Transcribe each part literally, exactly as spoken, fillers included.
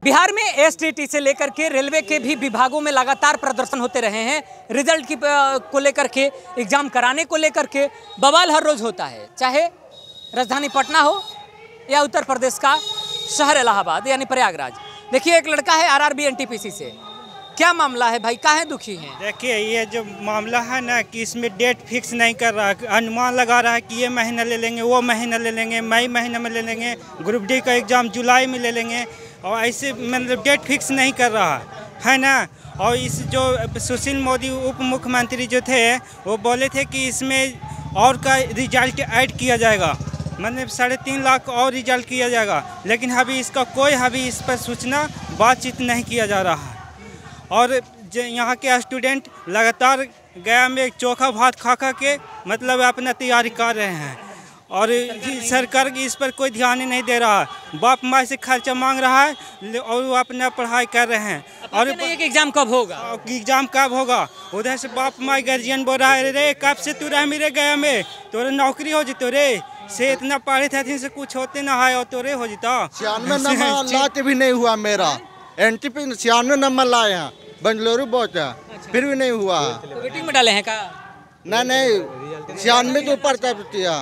बिहार में एसटीटी से लेकर के रेलवे के भी विभागों में लगातार प्रदर्शन होते रहे हैं। रिजल्ट की को लेकर के, एग्जाम कराने को लेकर के बवाल हर रोज होता है, चाहे राजधानी पटना हो या उत्तर प्रदेश का शहर इलाहाबाद यानी प्रयागराज। देखिए, एक लड़का है आरआरबी एनटीपीसी से। क्या मामला है भाई, काहे दुखी हैं? देखिए, ये जो मामला है ना कि इसमें डेट फिक्स नहीं कर रहा है, अनुमान लगा रहा है कि ये महीना ले लेंगे, वो महीना ले लेंगे, मई महीने में ले लेंगे, ग्रुप डी का एग्ज़ाम जुलाई में ले लेंगे, और ऐसे मतलब डेट फिक्स नहीं कर रहा है ना। और इस जो सुशील मोदी उप मुख्यमंत्री जो थे वो बोले थे कि इसमें और का रिजल्ट ऐड किया जाएगा, मतलब साढ़े तीन लाख और रिजल्ट किया जाएगा, लेकिन अभी इसका कोई अभी इस पर सूचना बातचीत नहीं किया जा रहा है। और जो यहाँ के स्टूडेंट लगातार गया में चोखा भात खा खा के मतलब अपना तैयारी कर रहे हैं, और सरकार इस पर कोई ध्यान ही नहीं दे रहा है। बाप माँ से खर्चा मांग रहा है और वो अपना पढ़ाई कर रहे हैं। और एक एग्जाम कब होगा एग्जाम कब होगा उधर से बाप माँ गार्जियन बोल रहा है, रे कब से तू रह मेरे गया में, तोरे नौकरी हो जितो रे, से इतना पढ़े थे से कुछ होते ना है और तोरे हो जिता। छियानवे नंबर ला के भी नहीं हुआ मेरा, एन टी पी छियानवे नंबर लाए हैं, बेंगलुरु बहुत है, फिर भी नहीं हुआ। तो वेटिंग में डाले हैं का? नहीं नहीं, छियानवे के ऊपर तब दिया,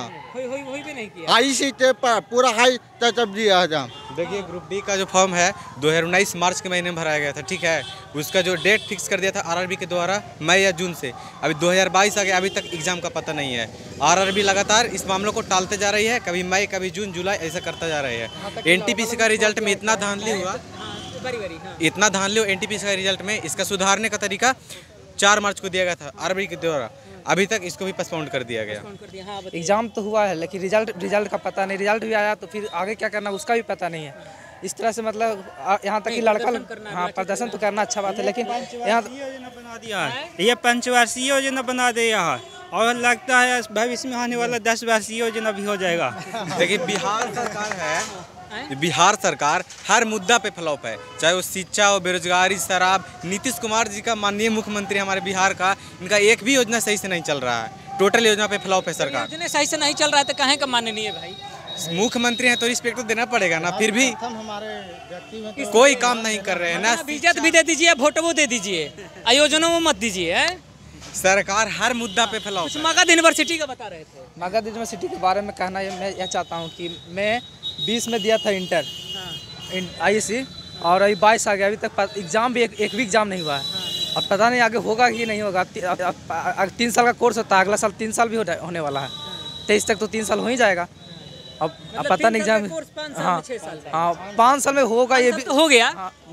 हाई सी पूरा हाई तब दिया था। देखिए, ग्रुप डी का जो फॉर्म है दो हज़ार उन्नीस मार्च के महीने में भराया गया था, ठीक है। उसका जो डेट फिक्स कर दिया था आरआरबी के द्वारा मई या जून से, अभी दो हज़ार बाईस आ गया, अभी तक एग्जाम का पता नहीं है। आरआरबी लगातार इस मामलों को टालते जा रही है, कभी मई कभी जून जुलाई ऐसा करता जा रही है। एनटीपीसी का रिजल्ट में इतना धांधली हुआ इतना धांधली हुआ एनटीपीसी का रिजल्ट में, इसका सुधारने का तरीका चार मार्च को दिया गया था आरआरबी के द्वारा, अभी तक इसको भी पोस्टपोन कर दिया गया। एग्जाम तो हुआ है लेकिन रिजल्ट रिजल्ट का पता नहीं, रिजल्ट भी आया तो फिर आगे क्या करना उसका भी पता नहीं है। इस तरह से मतलब यहाँ तक कि लड़का हाँ प्रदर्शन तो करना अच्छा बात है, लेकिन यहाँ योजना बना दिया है, ये पंचवर्षीय योजना बना दिया है, और लगता है भविष्य में आने वाला दस वर्षीय योजना भी हो जाएगा। देखिए, बिहार सरकार है, बिहार सरकार हर मुद्दा पे फ्लॉप है, चाहे वो शिक्षा हो, बेरोजगारी, शराब। नीतीश कुमार जी का माननीय मुख्यमंत्री हमारे बिहार का, इनका एक भी योजना सही से नहीं चल रहा है, टोटल योजना पे फ्लॉप है सरकार। योजना सही से नहीं चल रहा है तो कहें का माननीय भाई मुख्यमंत्री हैं तो रिस्पेक्ट तो देना पड़ेगा ना, फिर भी कोई काम नहीं कर रहे हैं ना। इज्जत भी दे दीजिए, वोट वो दे दीजिए, योजनाओं में मत दीजिए। सरकार हर मुद्दा पे फ्लॉप है। मगध यूनिवर्सिटी का बता रहे थे। मगध यूनिवर्सिटी के बारे में कहना मैं यह चाहता हूँ कि मैं बीस में दिया था इंटर आई सी, और अभी बाईस आ गया, अभी तक एग्जाम भी एक, एक भी एग्जाम नहीं हुआ है। अब पता नहीं आगे होगा कि नहीं होगा। ती, अब, अब, तीन साल का कोर्स होता है, अगला साल तीन साल भी हो, होने वाला है, तेईस तक तो तीन साल हो ही जाएगा। अब अब पता नहीं एग्जाम, हाँ हाँ पाँच साल में होगा, ये भी हो गया,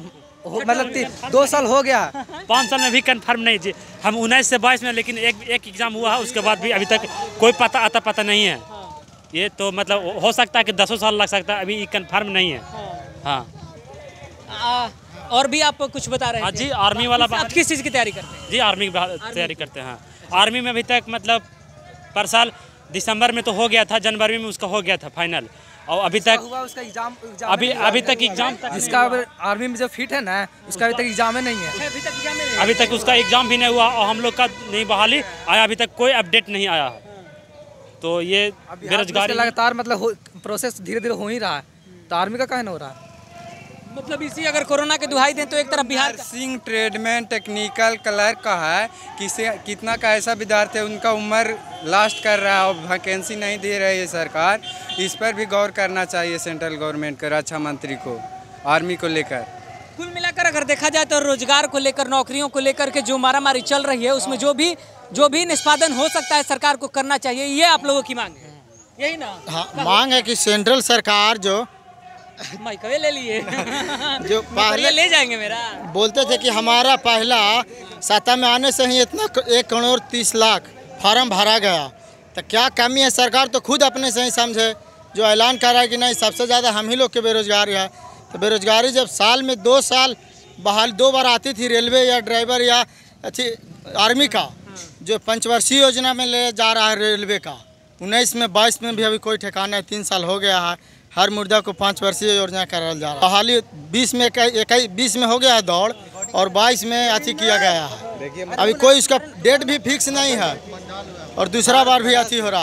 मतलब दो साल हो गया, पाँच साल में भी कंफर्म नहीं जी। हम उन्नीस से बाईस में, लेकिन एक एक एग्जाम हुआ है, उसके बाद भी अभी तक कोई पता आता पता नहीं है। ये तो मतलब हो सकता है कि दसों साल लग सकता है, अभी ये कंफर्म नहीं है। हाँ, आ, और भी आप कुछ बता रहे हैं? जी, आर्मी वाला आप किस चीज़ की तैयारी करते हैं? जी, आर्मी की तैयारी करते हैं। आर्मी में अभी तक मतलब पर साल दिसंबर में तो हो गया था, जनवरी में उसका हो गया था फाइनल, और अभी तक हुआ उसका एग्जाम अभी अभी तक एग्जाम जिसका आर्मी में जो फिट है ना उसका अभी तक एग्जाम नहीं है, अभी तक उसका एग्जाम भी नहीं हुआ, और हम लोग का नहीं बहाली आया, अभी तक कोई अपडेट नहीं आया है। तो ये बेरोजगारी लगातार मतलब प्रोसेस धीरे धीरे हो ही रहा है, तो आर्मी का काहे नहीं हो रहा है? मतलब इसी अगर कोरोना के दुहाई दें तो एक तरफ Bihar Singh tradesman technical clerk का है, किसे कितना का ऐसा विद्यार्थी है उनका उम्र लास्ट कर रहा है और वैकेंसी नहीं दे रही है सरकार, इस पर भी गौर करना चाहिए सेंट्रल गवर्नमेंट को, रक्षा मंत्री को, आर्मी को लेकर। कुल मिलाकर अगर देखा जाए तो रोजगार को लेकर, नौकरियों को लेकर के जो मारामारी चल रही है उसमें जो भी जो भी निष्पादन हो सकता है सरकार को करना चाहिए, ये आप लोगों की मांग है, यही ना? हाँ, मांग है कि सेंट्रल सरकार जो माइकवे ले लिए जो पहले ले जाएंगे मेरा बोलते थे कि हमारा पहला सत्ता में आने से ही इतना एक करोड़ तीस लाख फार्म भरा गया, तो क्या कमी है? सरकार तो खुद अपने से ही समझे, जो ऐलान कर रहा है कि नहीं सबसे ज़्यादा हम ही लोग के बेरोजगारी है। तो बेरोजगारी जब साल में दो साल बहाल दो बार आती थी, रेलवे या ड्राइवर या अच्छी आर्मी का जो पंचवर्षीय योजना में ले जा रहा है रेलवे का, उन्नीस में बाईस में भी अभी कोई ठिकाना है, तीन साल हो गया है, हर मुर्दा को पाँच वर्षीय योजना करा जा रहा है। बहाली बीस में इक्कीस बीस में हो गया है दौड़, और बाईस में अति किया गया है, अभी कोई उसका डेट भी फिक्स नहीं है, और दूसरा बार भी अति हो रहा है।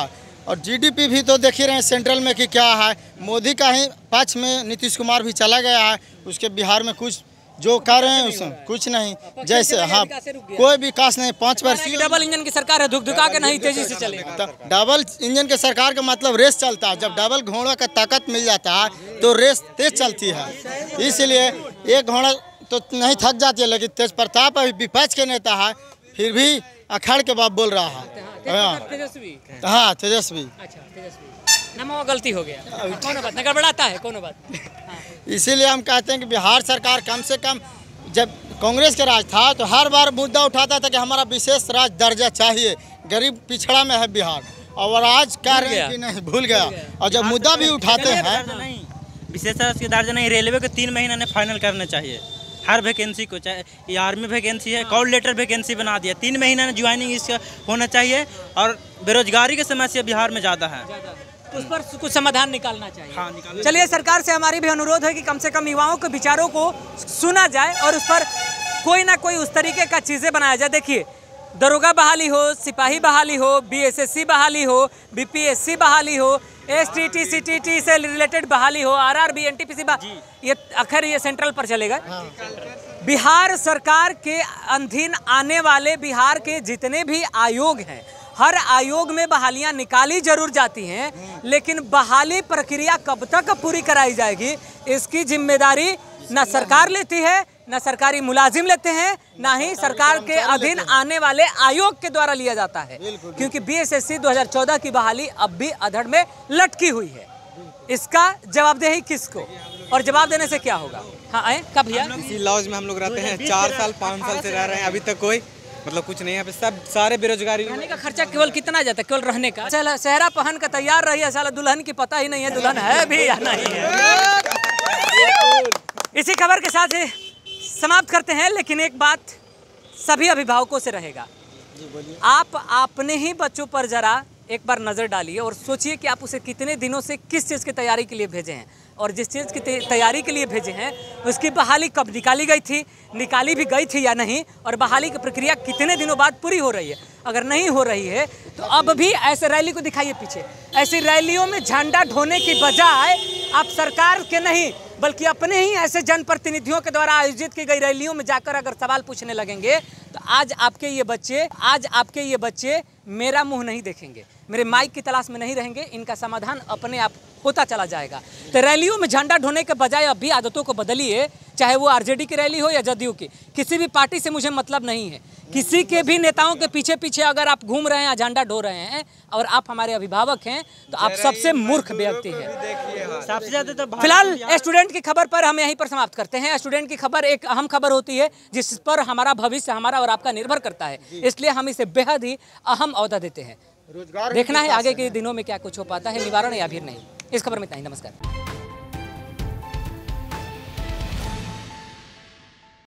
और जीडीपी भी तो देख ही रहे हैं सेंट्रल में कि क्या है। मोदी का ही पक्ष में नीतीश कुमार भी चला गया है, उसके बिहार में कुछ जो कर रहे हैं उसमें कुछ नहीं, जैसे हाँ कोई विकास नहीं। पाँच परसेंट डबल इंजन की सरकार है, धुक धुका के नहीं तेजी से चलेगा। डबल इंजन के सरकार का मतलब रेस चलता है। जब डबल घोड़ा का ताकत मिल जाता है तो रेस तेज चलती है। इसलिए एक घोड़ा तो नहीं थक जाती है, लेकिन तेज प्रताप अभी विपक्ष के नेता है, फिर भी अखाड़ के बाप बोल रहा है। तेजस्वी हाँ तेजस्वी। अच्छा तेजस्वी नाम गलती हो गया, कौन बात नगर बढ़ाता है कौन बात। इसीलिए हम कहते हैं कि बिहार सरकार कम से कम, जब कांग्रेस का राज था तो हर बार मुद्दा उठाता था कि हमारा विशेष राज दर्जा चाहिए, गरीब पिछड़ा में है बिहार, और आज कह रहे हैं कि नहीं भूल गया। और जब मुद्दा भी उठाते हैं, विशेष राज की दर्जा नहीं, रेलवे को तीन महीने में फाइनल करना चाहिए हर वैकेंसी को, चाहे ये आर्मी वैकेंसी है, कॉल लेटर वैकेंसी बना दिया, तीन महीने में ज्वाइनिंग इसका होना चाहिए। और बेरोजगारी की समस्या बिहार में ज़्यादा है, उस पर कुछ समाधान निकालना चाहिए। हाँ, निकालना। चलिए सरकार से हमारी भी अनुरोध है कि कम से कम युवाओं के विचारों को सुना जाए और उस पर कोई ना कोई उस तरीके का चीज़ें बनाया जाए। देखिए दरोगा बहाली हो, सिपाही बहाली हो, बीएसएससी बहाली हो, बीपीएससी बहाली हो, एसटीटी सीटीटी से रिलेटेड बहाली हो, आरआरबी एनटीपीसी, ये आखिर ये सेंट्रल पर चलेगा। बिहार सरकार के अधीन आने वाले बिहार के जितने भी आयोग हैं, हर आयोग में बहालियां निकाली जरूर जाती हैं, लेकिन बहाली प्रक्रिया कब तक पूरी कराई जाएगी इसकी जिम्मेदारी न सरकार लेती है, न सरकारी मुलाजिम लेते हैं, ना ही सरकार के अधीन आने वाले आयोग के द्वारा लिया जाता है। क्योंकि बीएसएससी दो हज़ार चौदह की बहाली अब भी अधड़ में लटकी हुई है। इसका जवाबदेही किसको, और जवाब देने से क्या होगा? हाँ आए कब भैया? इसी लॉज में हम लोग रहते हैं, चार साल पाँच साल से रह रहे हैं, अभी तक कोई मतलब कुछ नहीं है। यहाँ पे सब सारे बेरोजगारी। रहने का खर्चा केवल कितना जाता है? केवल रहने का। चला सेहरा पहन का तैयार रही है, साला दुल्हन की पता ही नहीं है दुल्हन है भी या नहीं है। इसी खबर के साथ समाप्त करते हैं, लेकिन एक बात सभी अभिभावकों से रहेगा, आप अपने ही बच्चों पर जरा एक बार नज़र डालिए और सोचिए कि आप उसे कितने दिनों से किस चीज़ की तैयारी के लिए भेजे हैं, और जिस चीज़ की तैयारी के लिए भेजे हैं उसकी बहाली कब निकाली गई थी, निकाली भी गई थी या नहीं, और बहाली की प्रक्रिया कितने दिनों बाद पूरी हो रही है। अगर नहीं हो रही है तो अब भी ऐसे रैली को दिखाइए पीछे। ऐसी रैलियों में झंडा ढोने की बजाय आप सरकार के नहीं बल्कि अपने ही ऐसे जनप्रतिनिधियों के द्वारा आयोजित की गई रैलियों में जाकर अगर सवाल पूछने लगेंगे तो आज आपके ये बच्चे आज आपके ये बच्चे मेरा मुंह नहीं देखेंगे, मेरे माइक की तलाश में नहीं रहेंगे, इनका समाधान अपने आप होता चला जाएगा। तो रैलियों में झंडा ढोने के बजाय अब भी आदतों को बदलिए, चाहे वो आरजेडी की रैली हो या जदयू की। किसी भी पार्टी से मुझे मतलब नहीं है, किसी के भी नेताओं के पीछे पीछे अगर आप घूम रहे हैं, झंडा ढो रहे हैं और आप हमारे अभिभावक हैं तो आप सबसे मूर्ख व्यक्ति हैं। सबसे ज्यादा तो फिलहाल स्टूडेंट की खबर पर हम यहीं पर समाप्त करते हैं। स्टूडेंट की खबर एक अहम खबर होती है जिस पर हमारा भविष्य हमारा और आपका निर्भर करता है, इसलिए हम इसे बेहद ही अहम औहदा देते हैं। देखना है आगे के दिनों में क्या कुछ हो पाता है, निवारण या फिर नहीं। इस खबर में इतना ही, नमस्कार।